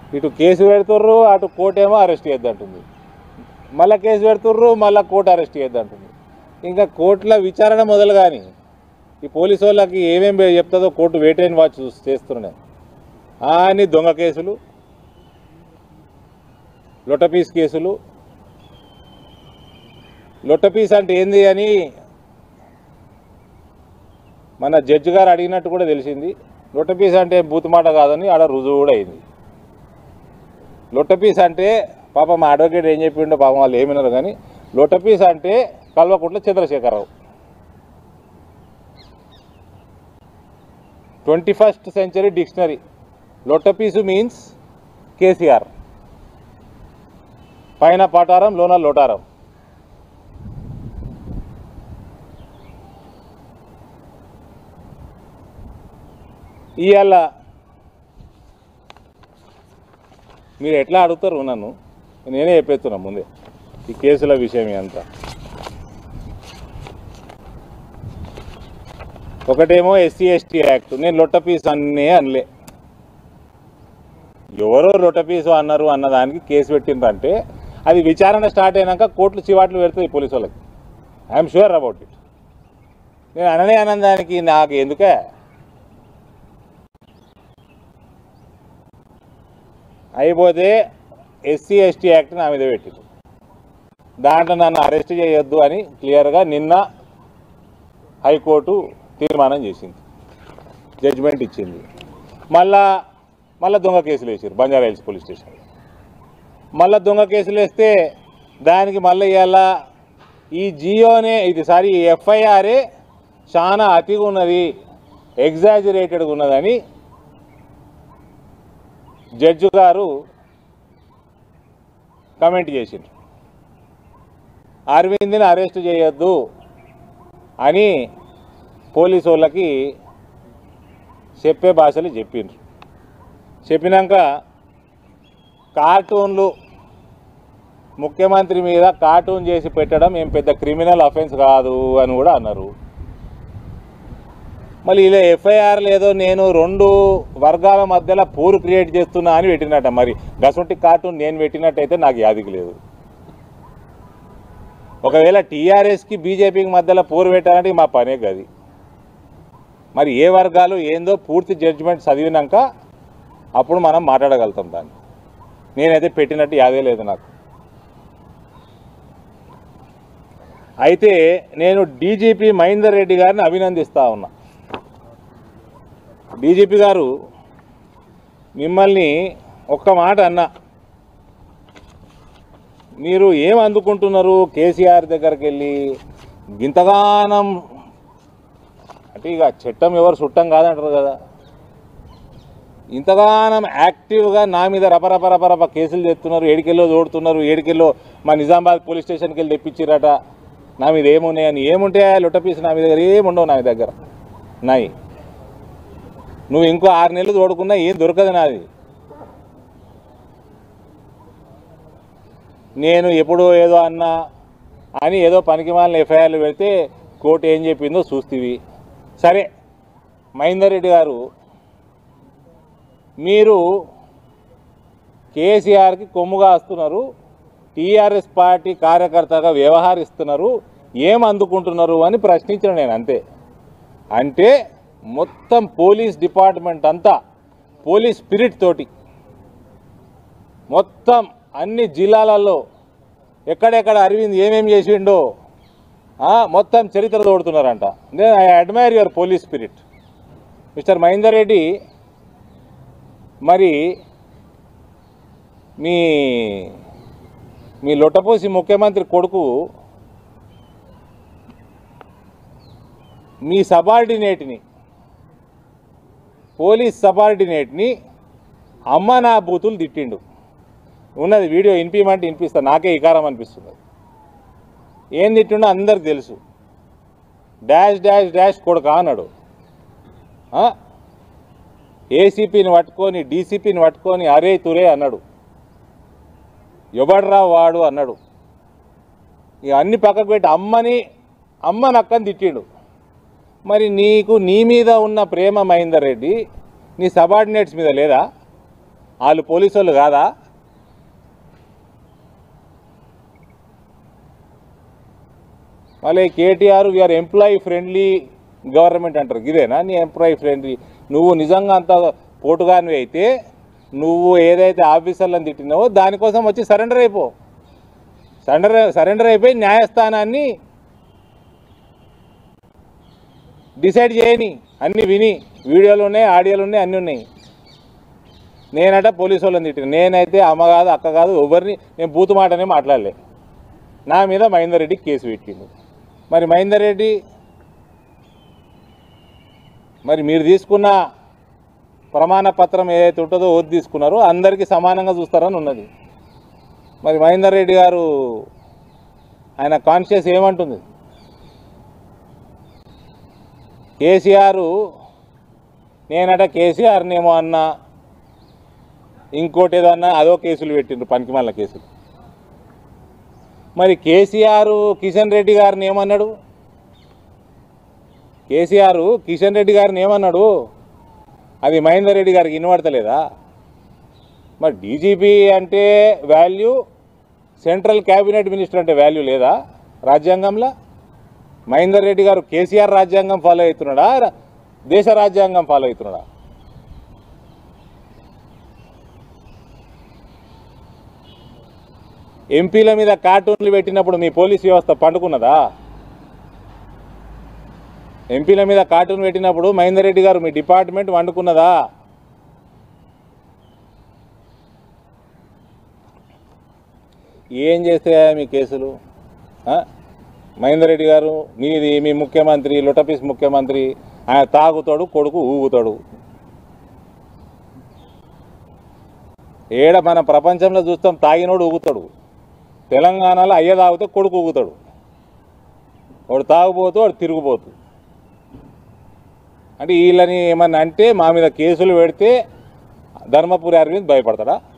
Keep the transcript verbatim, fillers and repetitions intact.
ఇటు కేసు పెడుతుర్రు, అటు కోర్టు ఏమో అరెస్ట్ చేయొద్దంటుంది, మళ్ళీ కేసు పెడుతుర్రు, మళ్ళీ కోర్టు అరెస్ట్ చేయొద్దంటుంది. ఇంకా కోర్టుల విచారణ మొదలు కానీ ఈ పోలీసు వాళ్ళకి ఏమేమి చెప్తుందో కోర్టు వెయిట్ అండ్ వాచ్ చేస్తున్నాయి. అన్ని దొంగ కేసులు, లొట్టపీస్ కేసులు. లొట్టపీస్ అంటే ఏంది అని మన జడ్జి గారు అడిగినట్టు కూడా తెలిసింది. లొట్టపీస్ అంటే బూతుమాట కాదని ఆడ రుజువు కూడా అయింది. లొట్టపీస్ అంటే పాపం మా అడ్వకేట్ ఏం చెప్పిండో పాపం వాళ్ళు ఏమిన్నారు కానీ లొట్టపీస్ అంటే Kalvakuntla Chandrashekhar Rao. Twenty first century dictionary లొట్టపీసు మీన్స్ కేసీఆర్, పైన పటారం లోన లోటారం. ఇవాళ మీరు ఎట్లా అడుగుతారు నన్ను, నేనే చెప్పేస్తున్నా ముందే ఈ కేసుల విషయం అంతా. ఒకటేమో ఎస్సీ ఎస్టీ యాక్ట్, నేను లొట్టపీస్ అన్నే అనలే. ఎవరో లొట్టపీసు అన్నారు అన్నదానికి కేసు పెట్టిందంటే అది విచారణ స్టార్ట్ అయినాక కోర్టులు చివాట్లు పెడుతుంది పోలీసు వాళ్ళకి. I'm sure about it. నేను అననే అన్నదానికి నాకు ఎందుకే అయిపోతే ఎస్సీ ఎస్టీ యాక్ట్ నా మీద పెట్టింది. దాంట్లో నన్ను అరెస్ట్ చేయొద్దు అని క్లియర్గా నిన్న హైకోర్టు తీర్మానం చేసింది, జడ్జిమెంట్ ఇచ్చింది. మళ్ళా మళ్ళీ దొంగ కేసులు వేసారు బంజారా హిల్స్ పోలీస్ స్టేషన్. మళ్ళీ దొంగ కేసులు వేస్తే దానికి మళ్ళీ ఇవాళ ఈ జియోనే ఇది సారీ ఎఫ్ఐఆరే చాలా అతిగా ఉన్నది, ఎగ్జాజరేటెడ్గా ఉన్నదని జడ్జి గారు కమెంట్ చేసిండ్రు. అరవింద్ని అరెస్ట్ చేయొద్దు అని పోలీసు వాళ్ళకి చెప్పే భాషలు చెప్పిండ్రు. చెప్పినాక కార్టూన్లు ముఖ్యమంత్రి మీద కార్టూన్ చేసి పెట్టడం ఏం పెద్ద క్రిమినల్ అఫెన్స్ కాదు అని కూడా అన్నారు. మళ్ళీ ఇలా ఎఫ్ఐఆర్ లేదో నేను రెండు వర్గాల మధ్యలో పోరు క్రియేట్ చేస్తున్నా అని పెట్టినట్ట. మరి గసొంటి కార్టూన్ నేను పెట్టినట్టయితే నాకు యాదికి లేదు. ఒకవేళ టీఆర్ఎస్కి బీజేపీకి మధ్యలో పోరు పెట్టాలంటే మా పనే గది. మరి ఏ వర్గాలు ఏందో పూర్తి జడ్జిమెంట్ చదివినాక అప్పుడు మనం మాట్లాడగలుగుతాం దాన్ని. నేనైతే పెట్టినట్టు యాదే లేదు నాకు. అయితే నేను డీజీపీ మహేందర్ రెడ్డి గారిని అభినందిస్తా ఉన్నా. డీజీపీ గారు మిమ్మల్ని ఒక్క మాట అన్నా, మీరు ఏం అందుకుంటున్నారు కేసీఆర్ దగ్గరికి వెళ్ళి గింతగానం అంటే ఇక చట్టం ఎవరు చుట్టం కాదంటారు కదా, ఇంతగానం యాక్టివ్గా నా మీద రపరప రపరప కేసులు చేస్తున్నారు, ఏడికెళ్ళో చూడుతున్నారు, ఏడికెళ్ళో మా నిజామాబాద్ పోలీస్ స్టేషన్కి వెళ్ళి తెప్పించిరట, నా మీద ఏమున్నాయని. ఏముంటాయా లొట్టపీసు నా మీ దగ్గర ఏముండవు, నా దగ్గర నాయి. నువ్వు ఇంకో ఆరు నెలలు తోడుకున్నా ఏం దొరకదు నాది. నేను ఎప్పుడో ఏదో అన్నా అని ఏదో పనికి మాలిన ఎఫ్ఐఆర్లు పెడితే కోర్టు ఏం చెప్పిందో చూస్తీవి. సరే మహేందర్ రెడ్డి గారు, మీరు కేసీఆర్కి కొమ్ముగా వస్తున్నారు, టీఆర్ఎస్ పార్టీ కార్యకర్తగా వ్యవహరిస్తున్నారు, ఏం అందుకుంటున్నారు అని ప్రశ్నించిన నేను అంతే. అంటే మొత్తం పోలీస్ డిపార్ట్మెంట్ అంతా పోలీస్ స్పిరిట్ తోటి మొత్తం అన్ని జిల్లాలలో ఎక్కడెక్కడ అరవింద్ ఏమేమి చేసిండో మొత్తం చరిత్ర తోడుతున్నారంట. నేను I admire your police spirit mister Mahender Reddy. మరి మీ మీ లొట్టపోసి ముఖ్యమంత్రి కొడుకు మీ సబార్డినేట్ని పోలీస్ సబార్డినేట్ని అమ్మ నా బూతులు తిట్టిండు. ఉన్నది వీడియో వినిపించమంటే వినిపిస్తా, నాకే ఇకారం అనిపిస్తుంది. ఏం తిట్టిండో అందరికి తెలుసు. డాష్ డాష్ డాష్ కొడుకా అన్నాడు. ఏసీపీని పట్టుకొని డీసీపీని పట్టుకొని అరే తురే అన్నాడు. ఎవడ్రా వాడు అన్నాడు. ఇక అన్ని పక్కకు పెట్టి అమ్మని అమ్మ నక్కని తిట్టిండు. మరి నీకు నీ మీద ఉన్న ప్రేమ మహేందర్ రెడ్డి నీ సబార్డినేట్స్ మీద లేదా? వాళ్ళు పోలీసు వాళ్ళు కాదా? మళ్ళీ KTR we are employee friendly government అంటారు. ఇదేనా నీ ఎంప్లాయీ ఫ్రెండ్లీ? నువ్వు నిజంగా అంత పోటుగానివి అయితే నువ్వు ఏదైతే ఆఫీసర్లను తిట్టినావో దానికోసం వచ్చి సరెండర్ అయిపో. సరెండర్ సరెండర్ అయిపోయి న్యాయస్థానాన్ని డిసైడ్ చేయని. అన్నీ విని వీడియోలు ఉన్నాయి, ఆడియోలు ఉన్నాయి, అన్నీ ఉన్నాయి. నేనట పోలీసు వాళ్ళని తిట్టిన. నేనైతే అమ్మ కాదు, అక్క కాదు, ఎవరిని నేను బూతు మాటనే మాట్లాడలే. నా మీద మహేందర్ రెడ్డి కేసు పెట్టిండు. మరి మహేందర్ రెడ్డి మరి మీరు తీసుకున్న ప్రమాణ పత్రం ఏదైతే ఉంటుందో ఓది తీసుకున్నారో అందరికీ సమానంగా చూస్తారని ఉన్నది. మరి మహేందర్ రెడ్డి గారు ఆయన కాన్షియస్ ఏమంటుంది? కేసీఆర్ నేనట కేసీఆర్నేమో అన్నా, ఇంకోటి ఏదో అన్నా, అదో కేసులు పెట్టిండ్రు, పనికిమాల కేసులు. మరి కేసీఆర్ కిషన్ రెడ్డి గారిని ఏమన్నాడు? కేసీఆర్ కిషన్ రెడ్డి గారిని ఏమన్నాడు? అది మహేందర్ రెడ్డి గారికి వినబడతలేదా? మరి డీజీపీ అంటే వాల్యూ, సెంట్రల్ క్యాబినెట్ మినిస్టర్ అంటే వాల్యూ లేదా రాజ్యాంగంలో? మహేందర్ రెడ్డి గారు కేసీఆర్ రాజ్యాంగం ఫాలో అవుతున్నాడా, దేశ రాజ్యాంగం ఫాలో అవుతున్నాడా? ఎంపీల మీద కార్టూన్లు పెట్టినప్పుడు మీ పోలీస్ వ్యవస్థ పండుకున్నదా? ఎంపీల మీద కార్టూన్ పెట్టినప్పుడు మహేందర్ రెడ్డి గారు మీ డిపార్ట్మెంట్ వండుకున్నదా? ఏం చేస్తే మీ కేసులు? మహేందర్ రెడ్డి గారు మీది మీ ముఖ్యమంత్రి లొటపీస్ ముఖ్యమంత్రి, ఆయన తాగుతాడు, కొడుకు ఊగుతాడు. ఏడ మన ప్రపంచంలో చూస్తాం తాగినోడు ఊగుతాడు. తెలంగాణలో అయ్య తాగితే కొడుకు ఊగుతాడు. వాడు తాగుపోతూ వాడు తిరుగుపోతూ. అంటే వీళ్ళని ఏమన్నా అంటే మా మీద కేసులు పెడితే ధర్మపురి అరవింద్ భయపడతాడా?